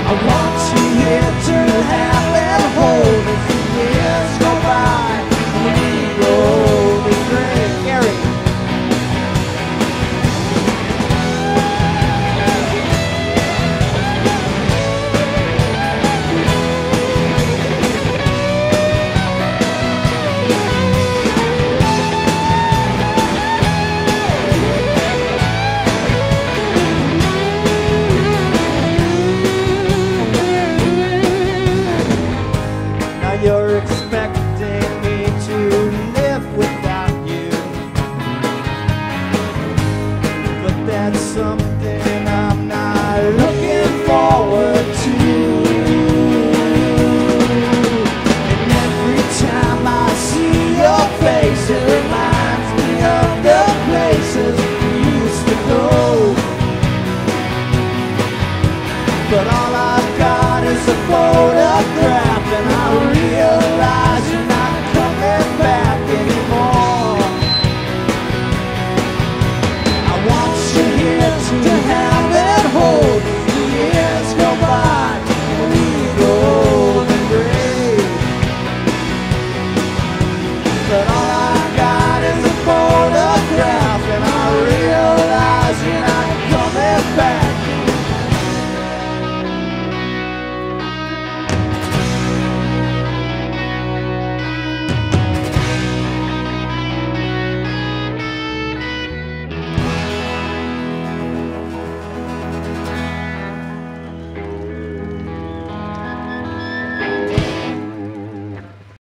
I want you here to have and hold as the years go by. And we go to drink. Gary. You're expecting me to live without you, but that's something I'm not looking forward to. And every time I see your face, it reminds me of the places we used to go. But all I